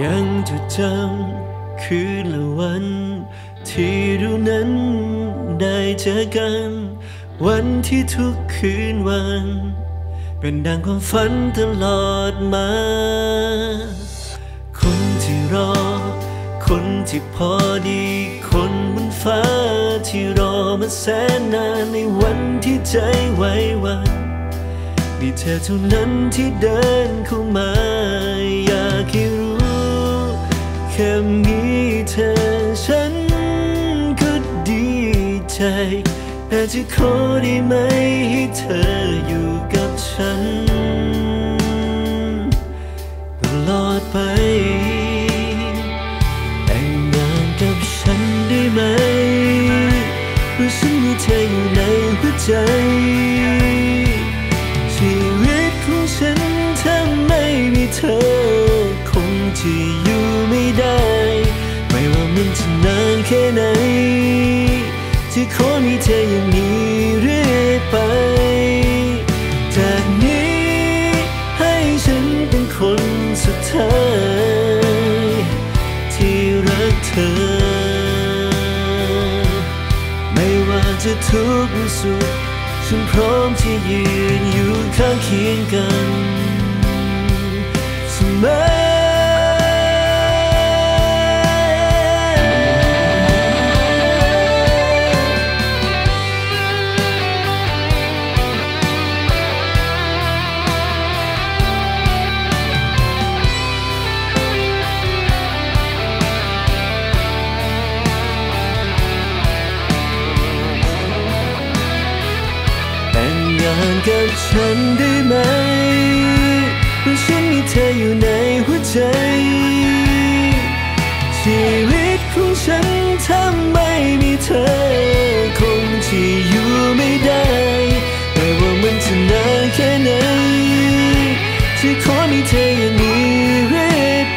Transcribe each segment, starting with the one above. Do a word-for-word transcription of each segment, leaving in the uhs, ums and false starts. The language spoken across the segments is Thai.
ยังจดจำคืนและวันที่เรานั้นได้เจอกันวันที่ทุกคืนวันเป็นดังความฝันตลอดมาคนที่รอคนที่พอดีคนบนฟ้าที่รอมาแสนนานในวันที่ใจไหวหวั่นมีเธอเท่านั้นที่เดินเข้ามาอยากให้รู้แค่มีเธอฉันก็ดีใจแต่จะขอได้ไหมให้เธออยู่กับฉันตลอดไปแต่งงานกับฉันได้ไหมเพราะฉันมีเธออยู่ในหัวใจชีวิตของฉันถ้าไม่มีเธอคงจะอยู่ไม่ได้ไม่ว่ามันจะนานแค่ไหนที่ขอมีเธออย่างนี้เรื่อยไปจากนี้ให้ฉันเป็นคนสุดท้ายที่รักเธอไม่ว่าจะทุกข์หรือสุขฉันพร้อมที่ยืนอยู่ข้างเคียงกันเสมอกับฉันได้ไหมเพราะฉันมีเธออยู่ในหัวใจชีวิตของฉันถ้าไม่มีเธอคงจะอยู่ไม่ได้ไม่ว่ามันจะนานแค่ไหนที่ขอมีเธออย่างนี้เรื่อยไป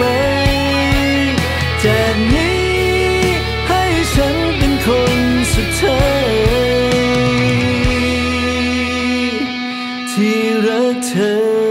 จากนี้ให้ฉันเป็นคนสุดท้ายที่รักเธอ